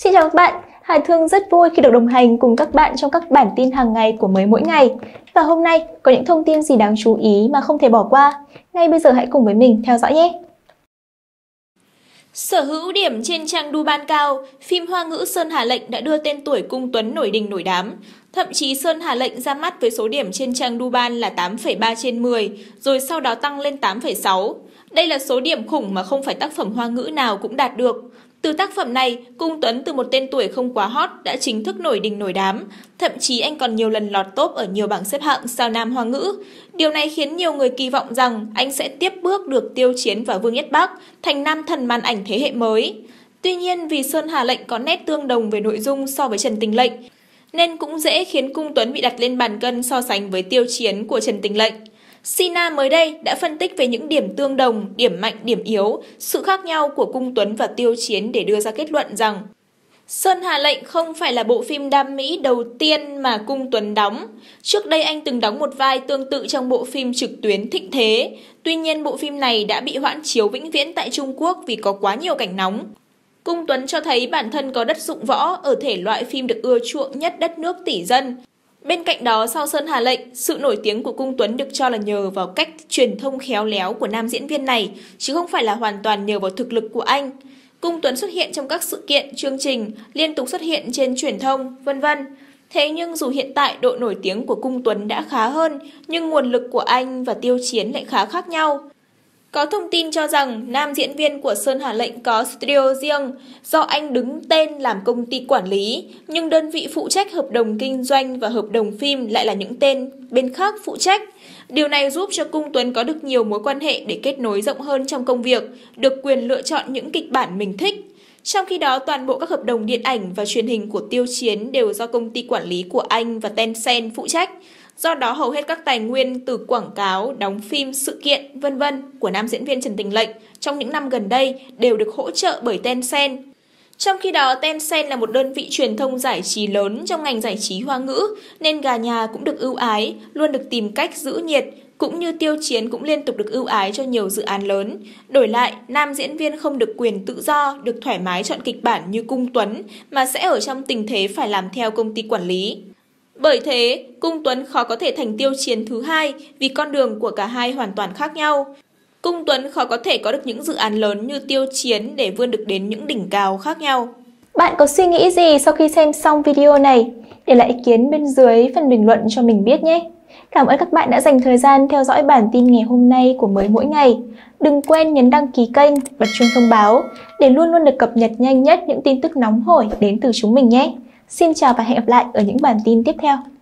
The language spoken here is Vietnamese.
Xin chào các bạn, Hà Thương rất vui khi được đồng hành cùng các bạn trong các bản tin hàng ngày của Mới Mỗi Ngày. Và hôm nay có những thông tin gì đáng chú ý mà không thể bỏ qua. Ngay bây giờ hãy cùng với mình theo dõi nhé! Sở hữu điểm trên trang đu ban cao, phim Hoa ngữ Sơn Hà Lệnh đã đưa tên tuổi Cung Tuấn nổi đình nổi đám. Thậm chí Sơn Hà Lệnh ra mắt với số điểm trên trang đu ban là 8,3 trên 10, rồi sau đó tăng lên 8,6. Đây là số điểm khủng mà không phải tác phẩm Hoa ngữ nào cũng đạt được. Từ tác phẩm này, Cung Tuấn từ một tên tuổi không quá hot đã chính thức nổi đình nổi đám. Thậm chí anh còn nhiều lần lọt top ở nhiều bảng xếp hạng sao nam Hoa ngữ. Điều này khiến nhiều người kỳ vọng rằng anh sẽ tiếp bước được Tiêu Chiến và Vương Nhất Bắc, thành nam thần màn ảnh thế hệ mới. Tuy nhiên vì Sơn Hà Lệnh có nét tương đồng về nội dung so với Trần Tình Lệnh, nên cũng dễ khiến Cung Tuấn bị đặt lên bàn cân so sánh với Tiêu Chiến của Trần Tình Lệnh. Sina mới đây đã phân tích về những điểm tương đồng, điểm mạnh, điểm yếu, sự khác nhau của Cung Tuấn và Tiêu Chiến để đưa ra kết luận rằng Sơn Hà Lệnh không phải là bộ phim đam mỹ đầu tiên mà Cung Tuấn đóng. Trước đây anh từng đóng một vai tương tự trong bộ phim trực tuyến Thịnh Thế. Tuy nhiên bộ phim này đã bị hoãn chiếu vĩnh viễn tại Trung Quốc vì có quá nhiều cảnh nóng. Cung Tuấn cho thấy bản thân có đất dụng võ ở thể loại phim được ưa chuộng nhất đất nước tỷ dân. Bên cạnh đó, sau Sơn Hà Lệnh, sự nổi tiếng của Cung Tuấn được cho là nhờ vào cách truyền thông khéo léo của nam diễn viên này, chứ không phải là hoàn toàn nhờ vào thực lực của anh. Cung Tuấn xuất hiện trong các sự kiện, chương trình, liên tục xuất hiện trên truyền thông, vân vân. Thế nhưng dù hiện tại độ nổi tiếng của Cung Tuấn đã khá hơn, nhưng nguồn lực của anh và Tiêu Chiến lại khá khác nhau. Có thông tin cho rằng nam diễn viên của Sơn Hà Lệnh có studio riêng do anh đứng tên làm công ty quản lý, nhưng đơn vị phụ trách hợp đồng kinh doanh và hợp đồng phim lại là những tên bên khác phụ trách. Điều này giúp cho Cung Tuấn có được nhiều mối quan hệ để kết nối rộng hơn trong công việc, được quyền lựa chọn những kịch bản mình thích. Trong khi đó, toàn bộ các hợp đồng điện ảnh và truyền hình của Tiêu Chiến đều do công ty quản lý của anh và Tencent phụ trách. Do đó hầu hết các tài nguyên từ quảng cáo, đóng phim, sự kiện, vân vân của nam diễn viên Trần Tình Lệnh trong những năm gần đây đều được hỗ trợ bởi Tencent. Trong khi đó, Tencent là một đơn vị truyền thông giải trí lớn trong ngành giải trí Hoa ngữ, nên gà nhà cũng được ưu ái, luôn được tìm cách giữ nhiệt, cũng như Tiêu Chiến cũng liên tục được ưu ái cho nhiều dự án lớn. Đổi lại, nam diễn viên không được quyền tự do, được thoải mái chọn kịch bản như Cung Tuấn, mà sẽ ở trong tình thế phải làm theo công ty quản lý. Bởi thế, Cung Tuấn khó có thể thành Tiêu Chiến thứ hai vì con đường của cả hai hoàn toàn khác nhau. Cung Tuấn khó có thể có được những dự án lớn như Tiêu Chiến để vươn được đến những đỉnh cao khác nhau. Bạn có suy nghĩ gì sau khi xem xong video này? Để lại ý kiến bên dưới phần bình luận cho mình biết nhé! Cảm ơn các bạn đã dành thời gian theo dõi bản tin ngày hôm nay của Mới Mỗi Ngày. Đừng quên nhấn đăng ký kênh, bật chuông thông báo để luôn luôn được cập nhật nhanh nhất những tin tức nóng hổi đến từ chúng mình nhé! Xin chào và hẹn gặp lại ở những bản tin tiếp theo.